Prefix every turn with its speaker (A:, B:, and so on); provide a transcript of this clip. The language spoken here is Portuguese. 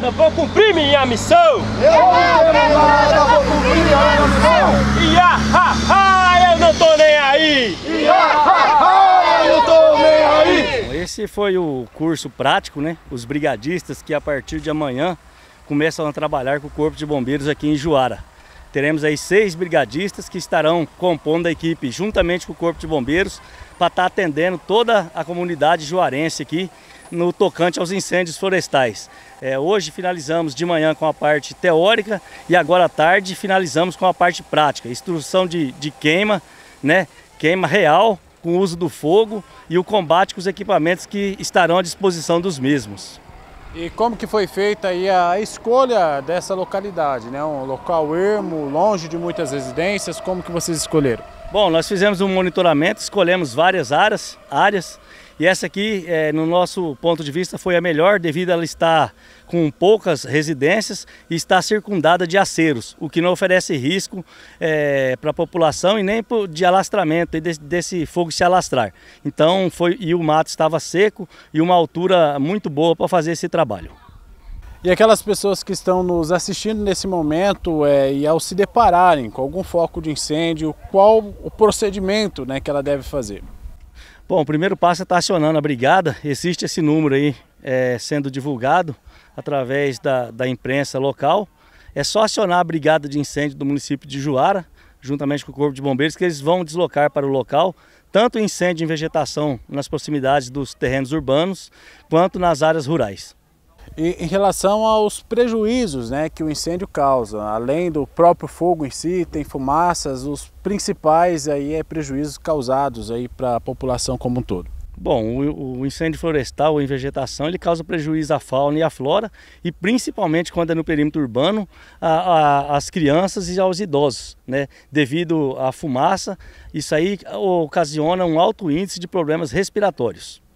A: nada, vou cumprir minha missão!
B: Eu não tenho nada, vou cumprir minha missão!
A: Eu não tô nem aí!
B: Eu não tô nem aí!
C: Esse foi o curso prático, né? Os brigadistas que a partir de amanhã começam a trabalhar com o Corpo de Bombeiros aqui em Juara. Teremos aí 6 brigadistas que estarão compondo a equipe juntamente com o Corpo de Bombeiros para estar atendendo toda a comunidade juarense aqui no tocante aos incêndios florestais. Hoje finalizamos de manhã com a parte teórica e agora à tarde finalizamos com a parte prática, instrução de queima, né? Queima real com o uso do fogo e o combate com os equipamentos que estarão à disposição dos mesmos.
D: E como que foi feita aí a escolha dessa localidade, né? Um local ermo, longe de muitas residências, como que vocês escolheram?
C: Bom, nós fizemos um monitoramento, escolhemos várias áreas e essa aqui, no nosso ponto de vista, foi a melhor devido a ela estar com poucas residências e estar circundada de aceros, o que não oferece risco para a população e nem de alastramento, desse fogo se alastrar. Então, e o mato estava seco e uma altura muito boa para fazer esse trabalho.
D: E aquelas pessoas que estão nos assistindo nesse momento e ao se depararem com algum foco de incêndio, qual o procedimento, né, que ela deve fazer?
C: Bom, o primeiro passo é estar acionando a brigada. Existe esse número aí sendo divulgado através da imprensa local. É só acionar a brigada de incêndio do município de Juara, juntamente com o Corpo de Bombeiros, que eles vão deslocar para o local, tanto incêndio em vegetação nas proximidades dos terrenos urbanos, quanto nas áreas rurais.
D: E em relação aos prejuízos, né, que o incêndio causa, além do próprio fogo em si, tem fumaças, os principais aí prejuízos causados aí para a população como um todo.
C: Bom, o incêndio florestal em vegetação ele causa prejuízo à fauna e à flora e principalmente quando é no perímetro urbano às crianças e aos idosos, né? Devido à fumaça, isso aí ocasiona um alto índice de problemas respiratórios.